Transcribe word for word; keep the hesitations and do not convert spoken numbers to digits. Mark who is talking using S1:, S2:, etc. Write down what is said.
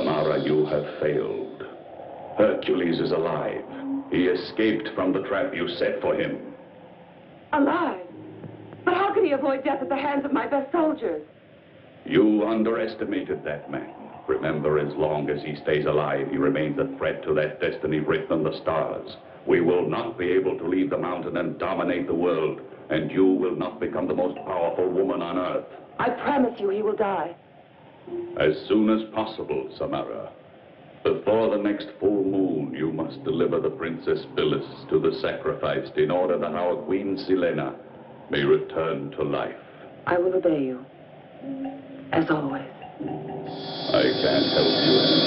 S1: Samara, you have failed. Hercules is alive. He escaped from the trap you set for him.
S2: Alive? But how could he avoid death at the hands of my best soldiers?
S1: You underestimated that man. Remember, as long as he stays alive, he remains a threat to that destiny written in the stars. We will not be able to leave the mountain and dominate the world, and you will not become the most powerful woman on Earth.
S2: I promise you he will die.
S1: As soon as possible, Samara. Before the next full moon, you must deliver the Princess Phyllis to the sacrificed in order that our Queen Selena may return to life.
S2: I will obey you, as always.
S1: I can't help you.